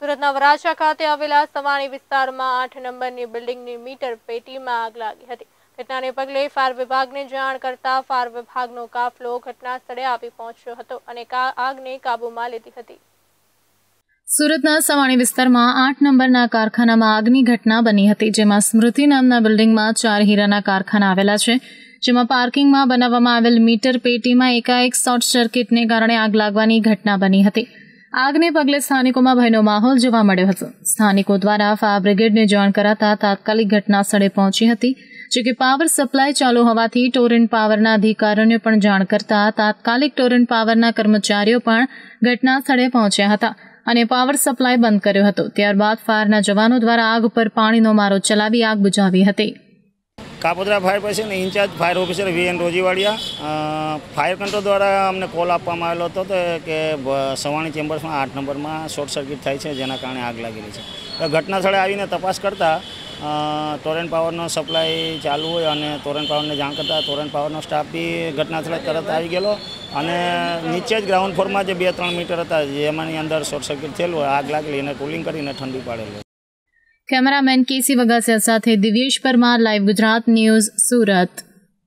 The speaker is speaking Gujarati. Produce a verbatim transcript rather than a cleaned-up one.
સુરતના વરાછા ખાતે આવેલા સવાણી વિસ્તારમાં આઠ નંબરની બિલ્ડિંગની મીટર પેટીમાં આગ લાગી હતી। ઘટનાને પગલે ફાયર વિભાગને જાણ કરતા ફાયર વિભાગનો કાફલો ઘટના સ્થળે આવી પહોંચ્યો હતો અને આગને કાબૂમાં લીધી હતી। સુરતના સવાણી વિસ્તારમાં આઠ નંબરના કારખાનામાં આગની ઘટના બની હતી, જેમાં સ્મૃતિ નામના બિલ્ડિંગમાં ચાર હીરાના કારખાના આવેલા છે, જેમાં પાર્કિંગમાં બનાવવામાં આવેલ મીટર પેટીમાં એકાએક શોર્ટ સર્કિટને કારણે આગ લાગવાની ઘટના બની હતી। આગને પગલે સ્થાનિકોમાં ભયનો માહોલ જોવા મળ્યો હતો। સ્થાનિકો દ્વારા ફાયર બ્રિગેડને જાણ કરાતા તાત્કાલિક ઘટના સ્થળે પહોંચી હતી, જો કે પાવર સપ્લાય ચાલુ હોવાથી ટોરેન્ટ પાવરના અધિકારીઓને પણ જાણ કરતા તાત્કાલિક ટોરેન્ટ પાવરના કર્મચારીઓ પણ ઘટના સ્થળે પહોંચ્યા હતા અને પાવર સપ્લાય બંધ કર્યો હતો। ત્યારબાદ ફાયરના જવાનો દ્વારા આગ પર પાણીનો મારો ચલાવી આગ બુઝાવી હતી। Kapodra fire station in-charge fire officer V N Rojivadiya fire control દ્વારા અમને કોલ આપવામાં આવેલો હતો કે સવાણી ચેમ્બર્સમાં આઠ નંબરમાં શોર્ટ સર્કિટ થાય છે, જેના કારણે આગ લાગેલી છે। ઘટના સ્થળે આવીને તપાસ કરતાં ટોરેન્ટ પાવરનો સપ્લાય ચાલુ હોય અને ટોરેન્ટ પાવરને જાણ કરતાં ટોરેન્ટ પાવરનો સ્ટાફ બી ઘટના સ્થળે તરત આવી ગયેલો અને નીચે જ ગ્રાઉન્ડ ફ્લોરમાં જે બે ત્રણ મીટર હતા જેમાંની અંદર શોર્ટ સર્કિટ થયેલું આગ લાગેલી અને કુલિંગ કરીને ઠંડી પાડેલું। કેમેરામેન કેસી વગાસિયા સાથે દિવ્યેશ પરમાર, લાઈવ ગુજરાત ન્યૂઝ, સુરત।